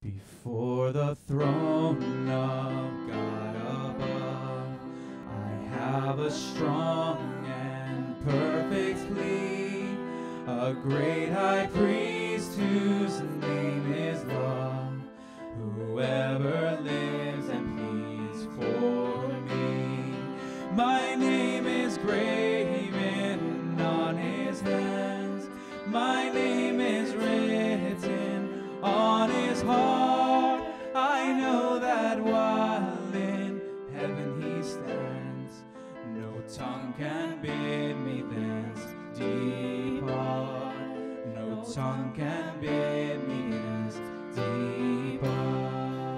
Before the throne of God above, I have a strong and perfect plea, a great high priest whose name is love, whoever lives and pleads for me. My name is graven on his hands, my name is written on his heart. I know that while in heaven he stands, no tongue can bid me thence depart. No tongue can bid me thence depart.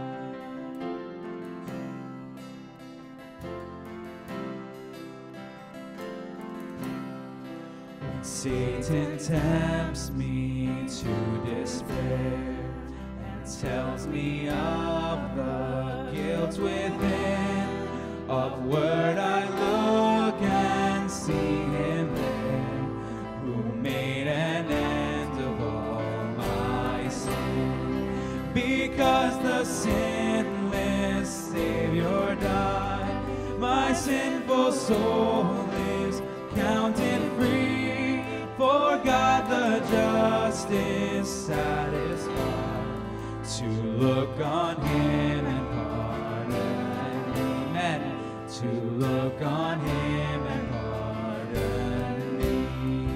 When Satan tempts me to despair, tells me of the guilt within, upward I look and see him there, who made an end of all my sin. Because the sinless Savior died, my sinful soul is counted free, for God the just is satisfied to look on him and pardon me. Amen. To look on him and pardon me.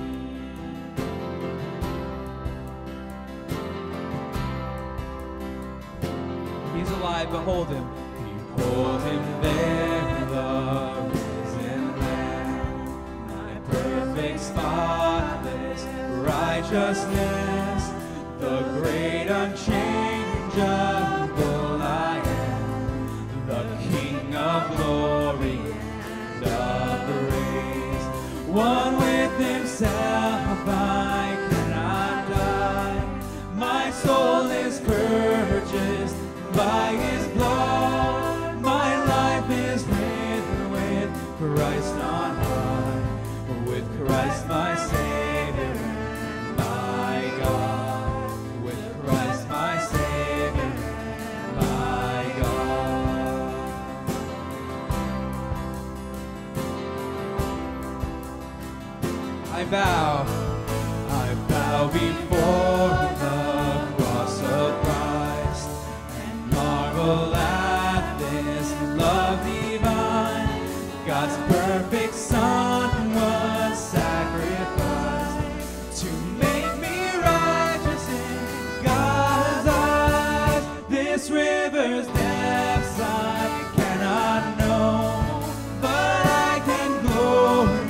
He's alive, behold him. Behold him there, the risen Lamb, my perfect, spotless righteousness, the great unchangeable I am, the King of glory and of grace. One with himself I cannot die. My soul is purchased by his blood. My life is hid with Christ on high, with Christ my Savior and my God. I bow before the cross of Christ and marvel at this love divine. God's perfect Son was sacrificed to make me righteous in God's eyes. This river's depths I cannot know, but I can glory.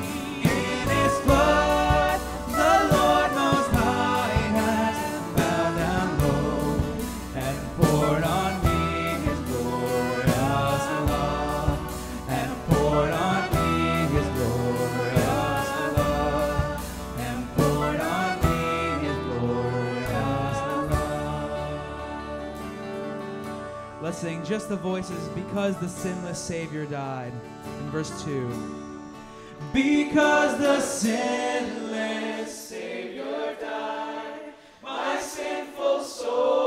Let's sing just the voices, because the sinless Savior died. In verse 2. Because the sinless Savior died, my sinful soul